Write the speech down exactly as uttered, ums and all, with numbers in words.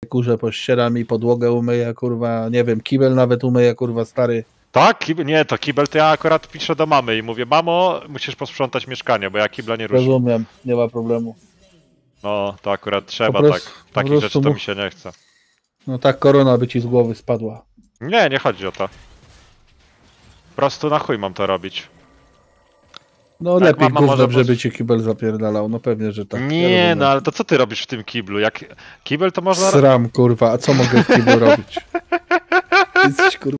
kurze, pościeram i podłogę umyję, kurwa, nie wiem, kibel nawet umyję, kurwa, stary. Tak? Kibel? Nie, to kibel to ja akurat piszę do mamy i mówię, mamo, musisz posprzątać mieszkanie, bo ja kibla nie ruszę. Rozumiem, nie ma problemu. No, to akurat trzeba prostu- tak. po Takich prostu rzeczy to mu- mi się nie chce. No tak korona by ci z głowy spadła. Nie, nie chodzi o to. Po prostu na chuj mam to robić. No Tak, lepiej mama gówno, może żeby pos- ci kibel zapierdalał, no pewnie, że tak. Ja Nie, rozumiem. no ale to co ty robisz w tym kiblu? Jak kibel to można... Sram, kurwa, a co mogę w kiblu robić? Jesteś, kurwa,